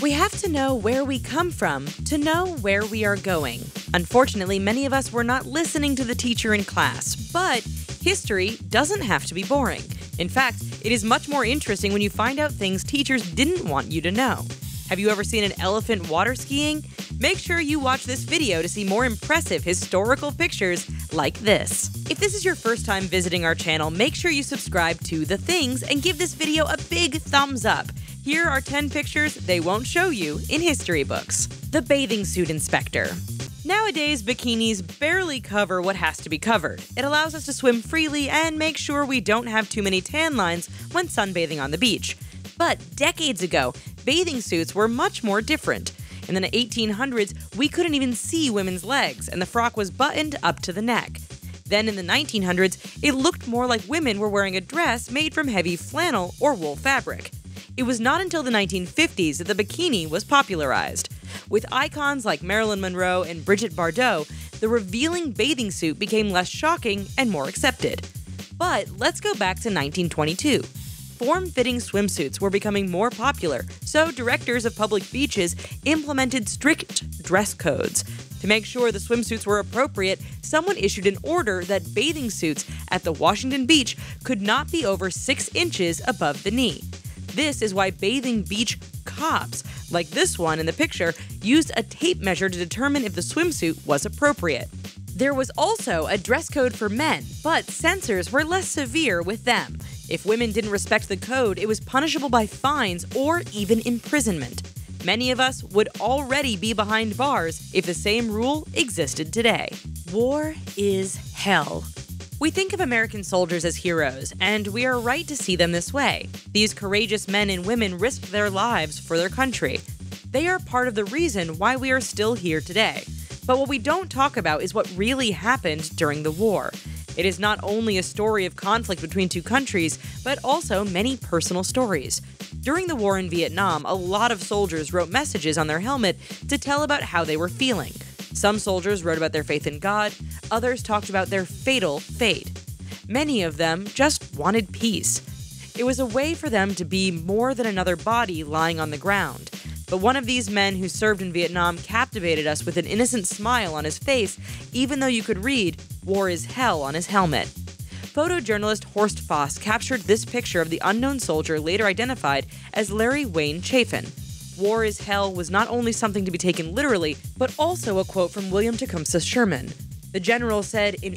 We have to know where we come from to know where we are going. Unfortunately, many of us were not listening to the teacher in class, but history doesn't have to be boring. In fact, it is much more interesting when you find out things teachers didn't want you to know. Have you ever seen an elephant water skiing? Make sure you watch this video to see more impressive historical pictures like this. If this is your first time visiting our channel, make sure you subscribe to The Things and give this video a big thumbs up. Here are 10 pictures they won't show you in history books. The bathing suit inspector. Nowadays, bikinis barely cover what has to be covered. It allows us to swim freely and make sure we don't have too many tan lines when sunbathing on the beach. But decades ago, bathing suits were much more different. In the 1800s, we couldn't even see women's legs, and the frock was buttoned up to the neck. Then in the 1900s, it looked more like women were wearing a dress made from heavy flannel or wool fabric. It was not until the 1950s that the bikini was popularized. With icons like Marilyn Monroe and Brigitte Bardot, the revealing bathing suit became less shocking and more accepted. But let's go back to 1922. Form-fitting swimsuits were becoming more popular, so directors of public beaches implemented strict dress codes. To make sure the swimsuits were appropriate, someone issued an order that bathing suits at the Washington Beach could not be over 6 inches above the knee. This is why bathing beach cops, like this one in the picture, used a tape measure to determine if the swimsuit was appropriate. There was also a dress code for men, but censors were less severe with them. If women didn't respect the code, it was punishable by fines or even imprisonment. Many of us would already be behind bars if the same rule existed today. War is hell. We think of American soldiers as heroes, and we are right to see them this way. These courageous men and women risked their lives for their country. They are part of the reason why we are still here today. But what we don't talk about is what really happened during the war. It is not only a story of conflict between two countries, but also many personal stories. During the war in Vietnam, a lot of soldiers wrote messages on their helmet to tell about how they were feeling. Some soldiers wrote about their faith in God, others talked about their fatal fate. Many of them just wanted peace. It was a way for them to be more than another body lying on the ground. But one of these men who served in Vietnam captivated us with an innocent smile on his face, even though you could read "War is hell" on his helmet. Photojournalist Horst Foss captured this picture of the unknown soldier later identified as Larry Wayne Chafin. "War is hell" was not only something to be taken literally, but also a quote from William Tecumseh Sherman. The general said in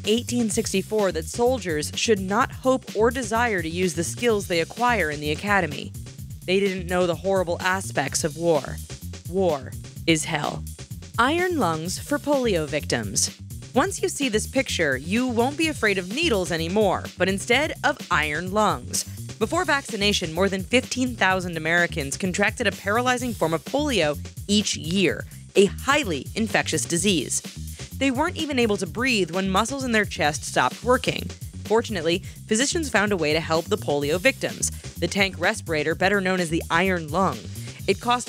1864 that soldiers should not hope or desire to use the skills they acquire in the academy. They didn't know the horrible aspects of war. War is hell. Iron lungs for polio victims. Once you see this picture, you won't be afraid of needles anymore, but instead of iron lungs. Before vaccination, more than 15,000 Americans contracted a paralyzing form of polio each year, a highly infectious disease. They weren't even able to breathe when muscles in their chest stopped working. Fortunately, physicians found a way to help the polio victims. The tank respirator, better known as the iron lung. It cost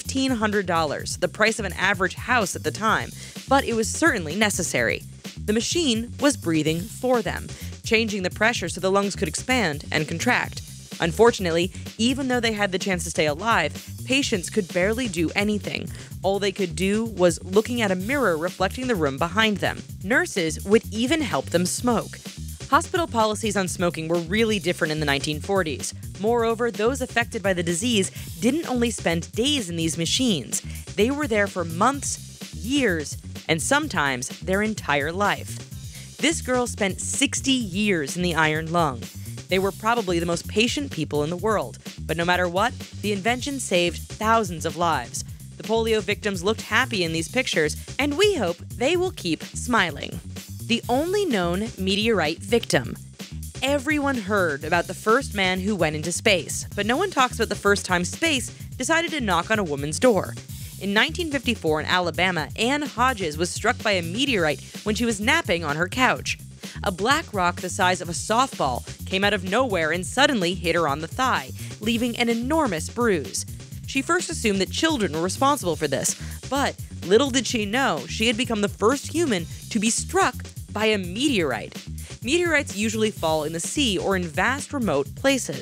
$1,500, the price of an average house at the time, but it was certainly necessary. The machine was breathing for them, changing the pressure so the lungs could expand and contract. Unfortunately, even though they had the chance to stay alive, patients could barely do anything. All they could do was looking at a mirror reflecting the room behind them. Nurses would even help them smoke. Hospital policies on smoking were really different in the 1940s. Moreover, those affected by the disease didn't only spend days in these machines. They were there for months, years, and sometimes their entire life. This girl spent 60 years in the iron lung. They were probably the most patient people in the world, but no matter what, the invention saved thousands of lives. The polio victims looked happy in these pictures, and we hope they will keep smiling. The only known meteorite victim. Everyone heard about the first man who went into space, but no one talks about the first time space decided to knock on a woman's door. In 1954 in Alabama, Anne Hodges was struck by a meteorite when she was napping on her couch. A black rock the size of a softball came out of nowhere and suddenly hit her on the thigh, leaving an enormous bruise. She first assumed that children were responsible for this, but little did she know she had become the first human to be struck by a meteorite. Meteorites usually fall in the sea or in vast remote places.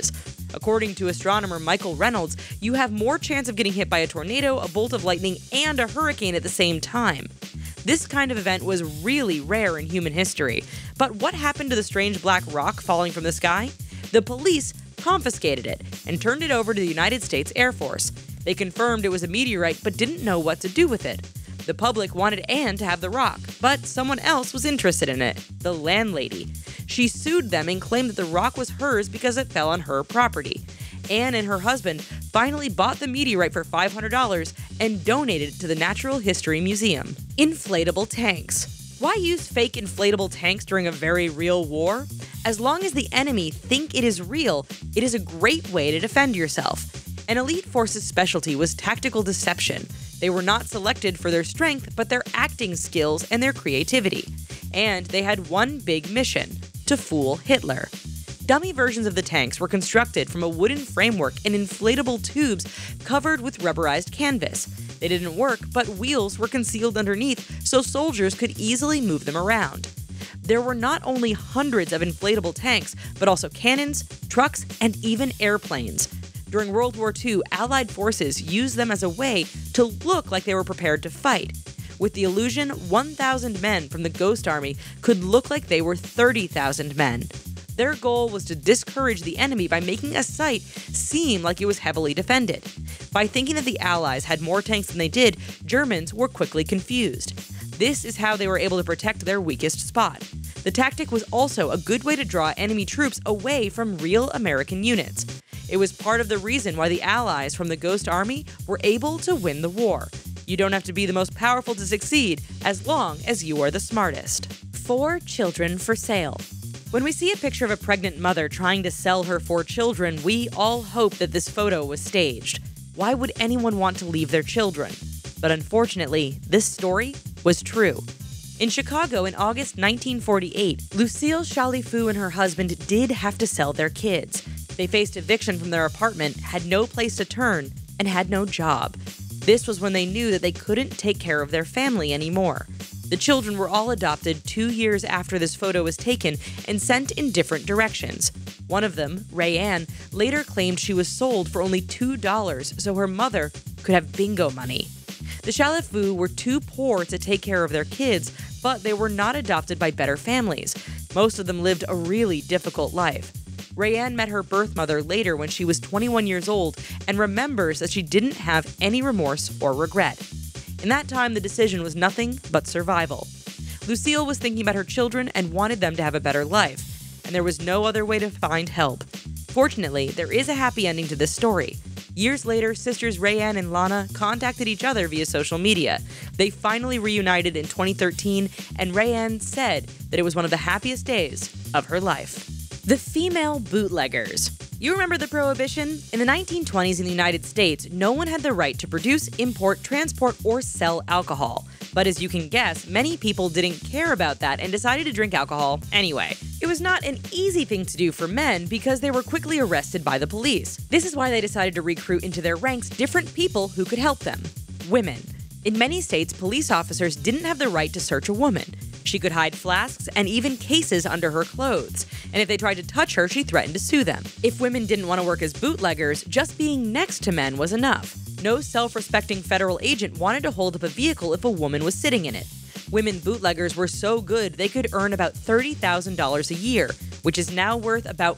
According to astronomer Michael Reynolds, you have more chance of getting hit by a tornado, a bolt of lightning, and a hurricane at the same time. This kind of event was really rare in human history. But what happened to the strange black rock falling from the sky? The police confiscated it and turned it over to the United States Air Force. They confirmed it was a meteorite but didn't know what to do with it. The public wanted Anne to have the rock, but someone else was interested in it, the landlady. She sued them and claimed that the rock was hers because it fell on her property. Anne and her husband finally bought the meteorite for $500 and donated it to the Natural History Museum. Inflatable tanks. Why use fake inflatable tanks during a very real war? As long as the enemy think it is real, it is a great way to defend yourself. An elite force's specialty was tactical deception. They were not selected for their strength, but their acting skills and their creativity. And they had one big mission: to fool Hitler. Dummy versions of the tanks were constructed from a wooden framework and inflatable tubes covered with rubberized canvas. They didn't work, but wheels were concealed underneath so soldiers could easily move them around. There were not only hundreds of inflatable tanks, but also cannons, trucks, and even airplanes. During World War II, Allied forces used them as a way to look like they were prepared to fight. With the illusion, 1,000 men from the Ghost Army could look like they were 30,000 men. Their goal was to discourage the enemy by making a site seem like it was heavily defended. By thinking that the Allies had more tanks than they did, Germans were quickly confused. This is how they were able to protect their weakest spot. The tactic was also a good way to draw enemy troops away from real American units. It was part of the reason why the Allies from the Ghost Army were able to win the war. You don't have to be the most powerful to succeed, as long as you are the smartest. 4 children for sale. When we see a picture of a pregnant mother trying to sell her 4 children, we all hope that this photo was staged. Why would anyone want to leave their children? But unfortunately, this story was true. In Chicago in August 1948, Lucille Chalifou and her husband did have to sell their kids. They faced eviction from their apartment, had no place to turn, and had no job. This was when they knew that they couldn't take care of their family anymore. The children were all adopted 2 years after this photo was taken and sent in different directions. One of them, Rayanne, later claimed she was sold for only $2 so her mother could have bingo money. The Chalifou were too poor to take care of their kids, but they were not adopted by better families. Most of them lived a really difficult life. Rayanne met her birth mother later when she was 21 years old and remembers that she didn't have any remorse or regret. In that time, the decision was nothing but survival. Lucille was thinking about her children and wanted them to have a better life, and there was no other way to find help. Fortunately, there is a happy ending to this story. Years later, sisters Rayanne and Lana contacted each other via social media. They finally reunited in 2013, and Rayanne said that it was one of the happiest days of her life. The female bootleggers. You remember the Prohibition? In the 1920s in the United States, no one had the right to produce, import, transport, or sell alcohol. But as you can guess, many people didn't care about that and decided to drink alcohol anyway. It was not an easy thing to do for men because they were quickly arrested by the police. This is why they decided to recruit into their ranks different people who could help them. Women. In many states, police officers didn't have the right to search a woman. She could hide flasks and even cases under her clothes. And if they tried to touch her, she threatened to sue them. If women didn't want to work as bootleggers, just being next to men was enough. No self-respecting federal agent wanted to hold up a vehicle if a woman was sitting in it. Women bootleggers were so good they could earn about $30,000 a year, which is now worth about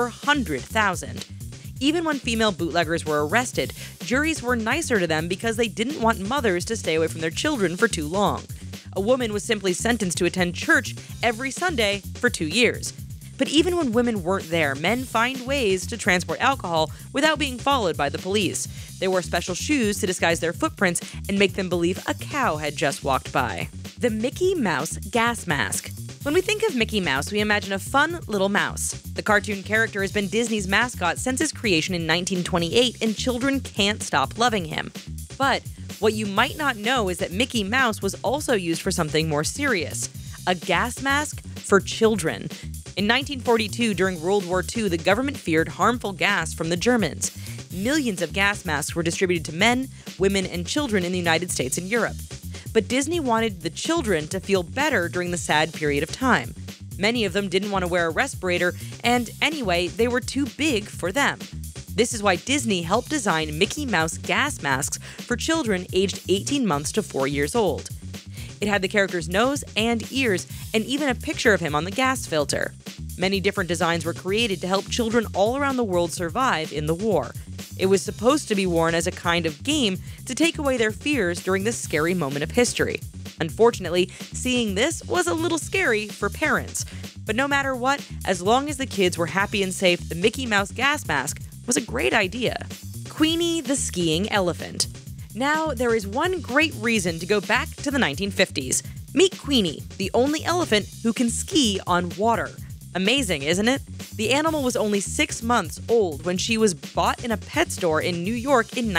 $400,000. Even when female bootleggers were arrested, juries were nicer to them because they didn't want mothers to stay away from their children for too long. A woman was simply sentenced to attend church every Sunday for 2 years. But even when women weren't there, men find ways to transport alcohol without being followed by the police. They wore special shoes to disguise their footprints and make them believe a cow had just walked by. The Mickey Mouse gas mask. When we think of Mickey Mouse, we imagine a fun little mouse. The cartoon character has been Disney's mascot since his creation in 1928, and children can't stop loving him. But what you might not know is that Mickey Mouse was also used for something more serious: a gas mask for children. In 1942, during World War II, the government feared harmful gas from the Germans. Millions of gas masks were distributed to men, women, and children in the United States and Europe. But Disney wanted the children to feel better during the sad period of time. Many of them didn't want to wear a respirator, and anyway, they were too big for them. This is why Disney helped design Mickey Mouse gas masks for children aged 18 months to 4 years old. It had the character's nose and ears, and even a picture of him on the gas filter. Many different designs were created to help children all around the world survive in the war. It was supposed to be worn as a kind of game to take away their fears during this scary moment of history. Unfortunately, seeing this was a little scary for parents. But no matter what, as long as the kids were happy and safe, the Mickey Mouse gas mask was a great idea. Queenie the skiing elephant. Now, there is one great reason to go back to the 1950s. Meet Queenie, the only elephant who can ski on water. Amazing, isn't it? The animal was only 6 months old when she was bought in a pet store in New York in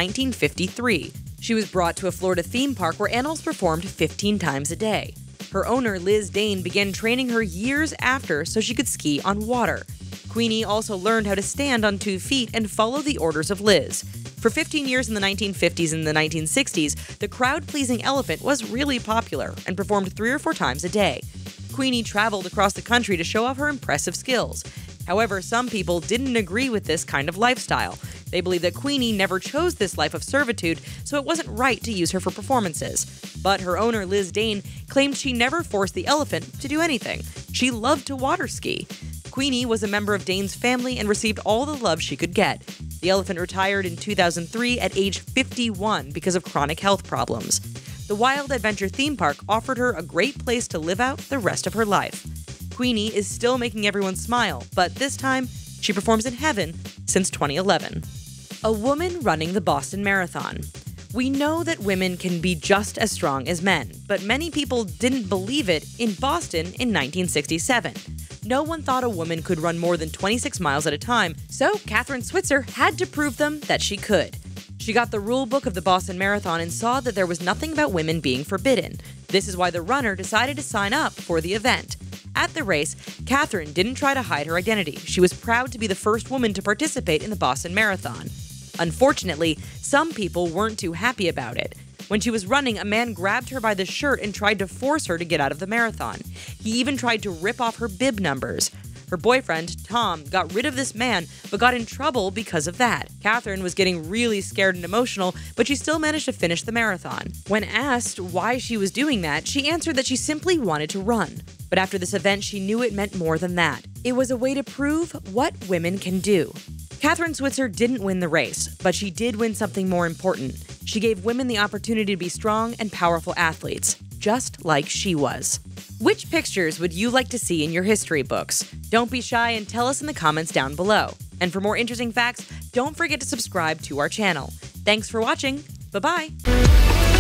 1953. She was brought to a Florida theme park where animals performed 15 times a day. Her owner, Liz Dane, began training her years after so she could ski on water. Queenie also learned how to stand on 2 feet and follow the orders of Liz. For 15 years in the 1950s and the 1960s, the crowd-pleasing elephant was really popular and performed 3 or 4 times a day. Queenie traveled across the country to show off her impressive skills. However, some people didn't agree with this kind of lifestyle. They believed that Queenie never chose this life of servitude, so it wasn't right to use her for performances. But her owner, Liz Dane, claimed she never forced the elephant to do anything. She loved to water ski. Queenie was a member of Dane's family and received all the love she could get. The elephant retired in 2003 at age 51 because of chronic health problems. The Wild Adventure theme park offered her a great place to live out the rest of her life. Queenie is still making everyone smile, but this time, she performs in heaven since 2011. A woman running the Boston Marathon. We know that women can be just as strong as men, but many people didn't believe it in Boston in 1967. No one thought a woman could run more than 26 miles at a time, so Kathrine Switzer had to prove them that she could. She got the rule book of the Boston Marathon and saw that there was nothing about women being forbidden. This is why the runner decided to sign up for the event. At the race, Kathrine didn't try to hide her identity. She was proud to be the first woman to participate in the Boston Marathon. Unfortunately, some people weren't too happy about it. When she was running, a man grabbed her by the shirt and tried to force her to get out of the marathon. He even tried to rip off her bib numbers. Her boyfriend, Tom, got rid of this man, but got in trouble because of that. Kathrine was getting really scared and emotional, but she still managed to finish the marathon. When asked why she was doing that, she answered that she simply wanted to run. But after this event, she knew it meant more than that. It was a way to prove what women can do. Kathrine Switzer didn't win the race, but she did win something more important. She gave women the opportunity to be strong and powerful athletes, just like she was. Which pictures would you like to see in your history books? Don't be shy and tell us in the comments down below. And for more interesting facts, don't forget to subscribe to our channel. Thanks for watching. Bye-bye.